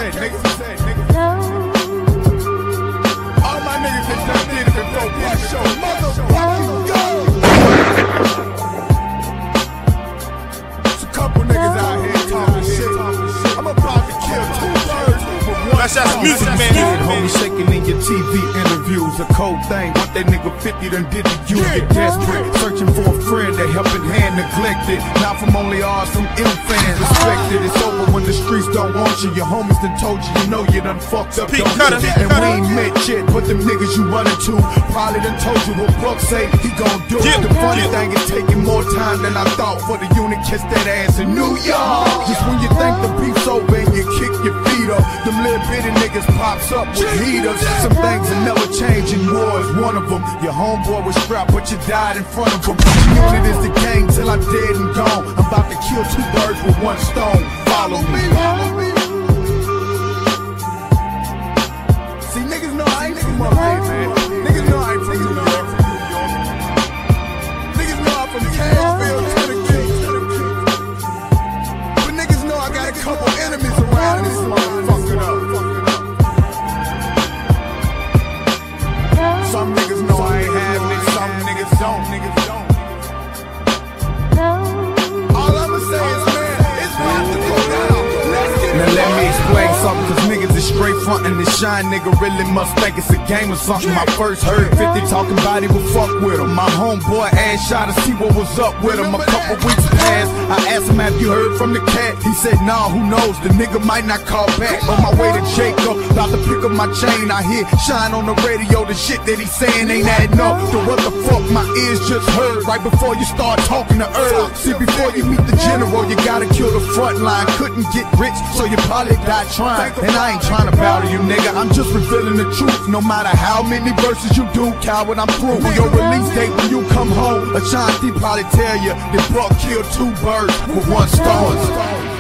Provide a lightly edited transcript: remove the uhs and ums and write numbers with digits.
said, nigga. All my niggas that done did it before, put your motherfucking go. There's a couple niggas out here talking shit. I'm about to kill 2 birds with one. That's music, man. Homie shaking in your TV interviews, a cold thing. What that nigga 50 done did to you. Get desperate, searching for a friend, that helping hand neglected. Not from only ours, from ill fans. Respected, it's over when the streets don't want you. Your homies done told you, you know you done fucked up. And we ain't met yet, but them niggas you running to probably done told you what Buck say he gon' do. The funny thing is taking more time than I thought for the unit kiss that ass in New York. Just when you think the beef's over and you kick your feet up, them little bitty niggas pops up with heaters. Some things will never change, and war is one of them. Your homeboy was strapped, but you died in front of him. Unit is the gang till I'm dead and gone. I'm about to kill 2 birds with 1 stone. Follow me. See, niggas know I ain't from up here, man. Niggas know I ain't from New York. Niggas know I'm from Cashville, Tennessee. But niggas know I got a couple enemies around this motherfucker up. Some niggas know I ain't having it, some niggas don't. All I'ma say is, man, it's about to go down. Now let me explain something, cause niggas is straight frontin' this shine. Nigga really must think it's a game or something. My first heard 50 talking about he would fuck with him. My homeboy asked shot to see what was up with him. A couple weeks passed, I asked him, have you heard from the cat? He said, nah, who knows, the nigga might not call back. On my way to Jacob, about to pick up my chain, I hear Shine on the radio, the shit that he saying ain't adding up. So what the fuck my ears just heard right before you start talking to Earl. See, before you meet the general, you gotta kill the front line. Couldn't get rich, so you probably died trying. And I ain't trying to battle you, nigga, I'm just revealing the truth. No matter how many verses you do, coward, I'm through. Your release date when you come home, Ashanti probably tell you that Buck killed 2 birds with 1 stone.